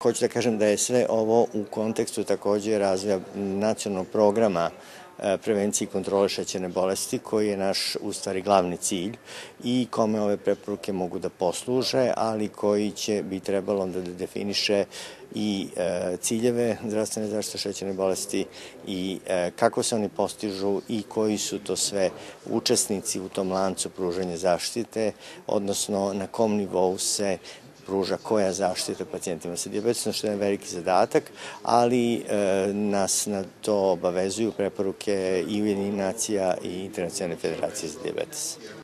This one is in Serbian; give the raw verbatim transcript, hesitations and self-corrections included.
Hoću da kažem da je sve ovo u kontekstu takođe razvoja nacionalnog programa prevencije i kontrole šećerne bolesti, koji je naš, u stvari, glavni cilj i kome ove preporuke mogu da posluže, ali koji će bi trebalo da definiše i ciljeve zdravstvene zaštite šećerne bolesti i kako se oni postižu i koji su to sve učesnici u tom lancu pružanja zaštite, odnosno na kom nivou se pruža koja zaštita pacijentima sa dijabetesom, što je veliki zadatak, ali nas na to obavezuju preporuke i Ujedinjenih nacija i Internacionalne federacije za dijabetes.